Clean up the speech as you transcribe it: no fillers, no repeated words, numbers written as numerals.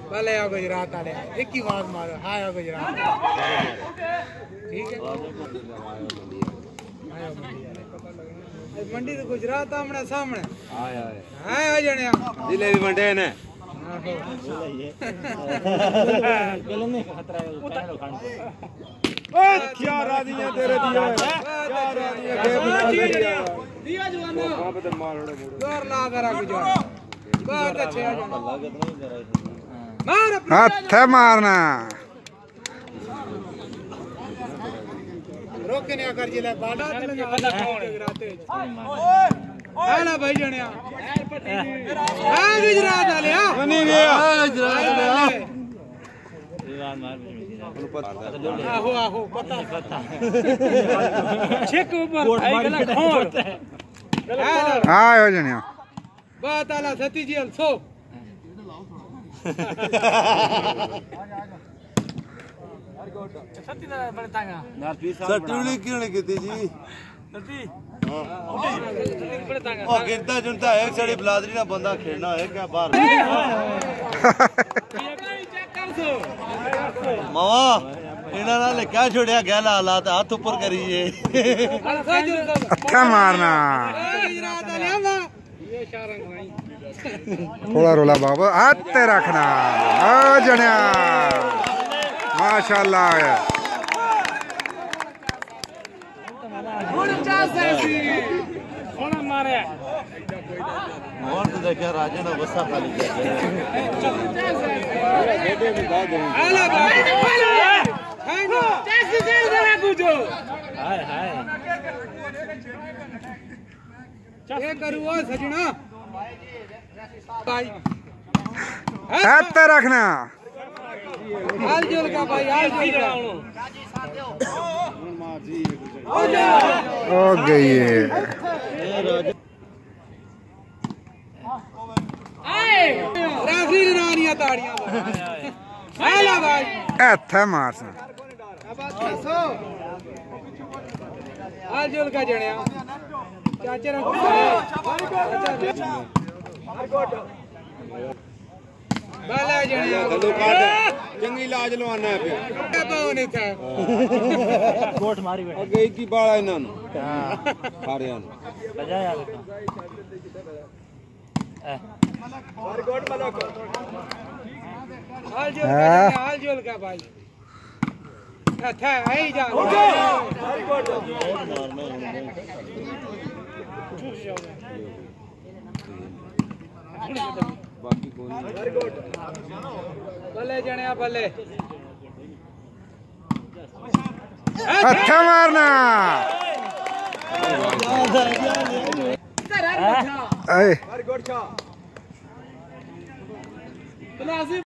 भले आओ गुजरात वाले एक ही आवाज मारो हाय आओ गुजरात ठीक है मंडी तो गुजरात आमने सामने हाय हाय हाय आ जाने जिले भी मंडे ने पहले नहीं खतरा है क्या राजियां तेरे दिया क्या राजियां दिया जवाना वहां पे तो मार जोर लगा रहा गुजरात बहुत अच्छे आ जाना मार हाथ मारना रोके नहीं कर जिले बाड़ा गुजराते हाला भाई जणिया हां गुजरात वाले बनी गया आहो आहो पता चेक ऊपर आई गला खोल हां हो जणिया बात आला सती जी सो सती ना बने तांगा सटुली क्यों नहीं कीती जी सती ओ गिरता जुनता एक सड़ी बलादरी ना बंदा खेलना है क्या बाहर मामा इन्हां नाल क्या छोड़िया गैला हालात हाथ ऊपर करिए अच्छा मारना थोड़ा रोला बाबा हाथ रखना ओ जणिया माशाल्लाह मारे और तो देखा राजा ने गुस्सा खाली किया आला भाई कैसे चल रहा कुछो हाय हाय ये करू ओ सजना भाई हाथ रखना हाल जोल का भाई हाल जोल का हो गई रेफरी रानियां ताड़ियां आला भाई हाथ मारना हाल जोल का जणिया चाचे रखो बाला जणिया गलो काट चंगी इलाज लवाना है फिर नहीं था कोट मारी बैठे अगे एक ही बाला इन्हां नु हां सारियां नु बजा यार हाल जोल का भाई था आई जा बाकी कोई भले जणिया भले अच्छा मारना